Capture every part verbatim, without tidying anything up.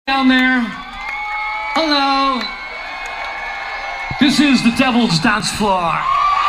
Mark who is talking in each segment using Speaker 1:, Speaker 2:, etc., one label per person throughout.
Speaker 1: Down there, hello. This is the Devil's Dance Floor.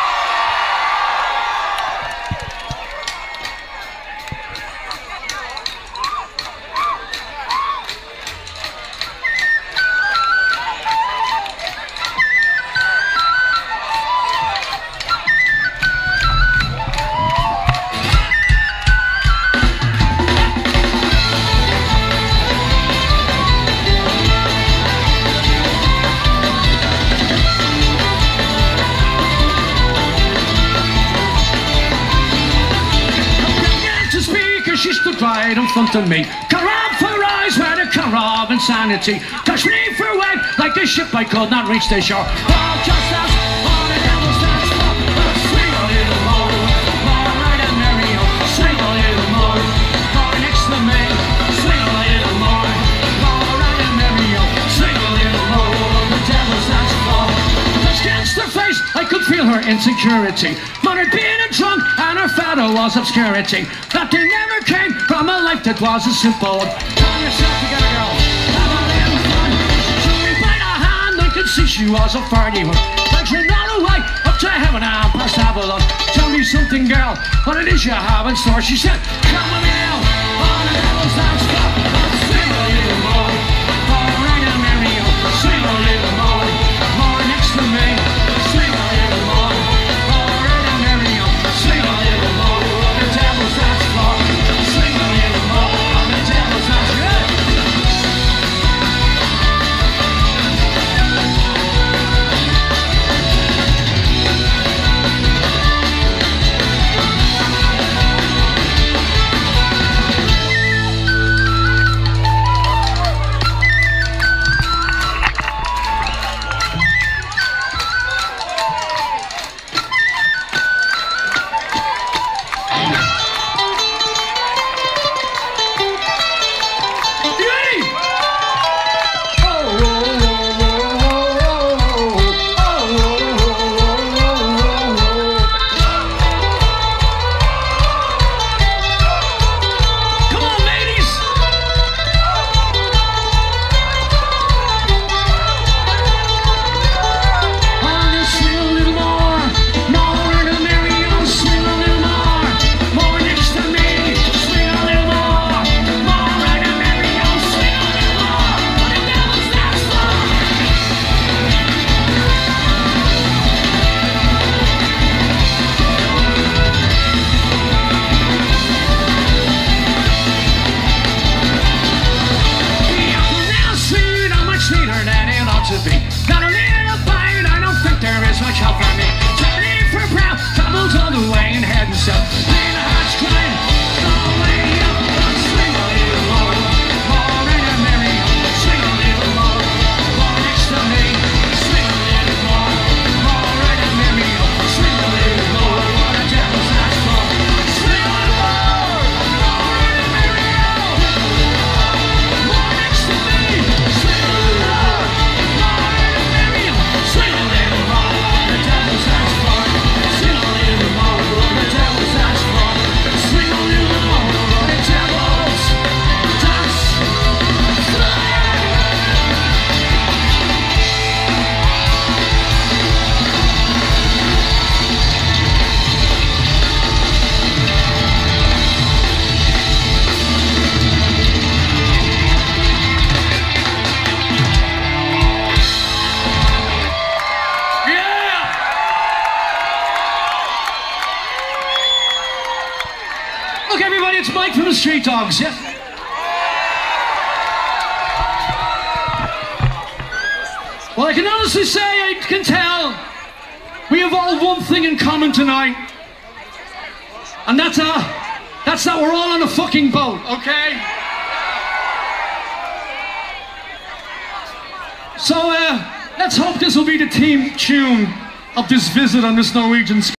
Speaker 1: She stood right in front of me. Corrupt for eyes where the color of insanity. Touched me for weight like a ship I could not reach the shore. Oh, just as on the devil's dance floor. Swing a little more, more right and merry. Swing a little more, more next to me. Swing a little more, more right and merry. Swing a little more on the devil's dance floor. Touched against her face, I could feel her insecurity. Muttered being a drunk and her father was obscurity. That they never came from a life that was a simple. Pull yourself together, girl. Have a little fun. She took me by the hand, I could see she was a farty one. Like she ran away up to heaven and past Avalon. Tell me something, girl, what it is you have in store. She said, come with me now, on the devil's dance floor. Swing a little more, more right and merry. Swing a little more, more next to me. Swing a little more, more right and merry. Swing a little more on the devil's dance floor. Swing a little more on the devil's dance floor. Got a little bite, I don't think there is much help for me. Turning for brown, tumbles all the way and heading south. Playing the heart's crying, go way up. Swing a little more, more right and merry. Swing a little more, more next to me. Swing a little more, more right and merry. Swing a little more on the devil's dance floor. Swing a little more, more right and merry. More next to me. Swing a little more. Swing a little more on the devil's dance floor. Swing a little more on the devil's dance floor. Swing a little more on the devil's dance floor. Look, everybody, it's Mike from the Street Dogs, yeah? Well, I can honestly say, I can tell, we have all one thing in common tonight. And that's, uh, that's that we're all on a fucking boat, okay? So, uh, let's hope this will be the theme tune of this visit on this Norwegian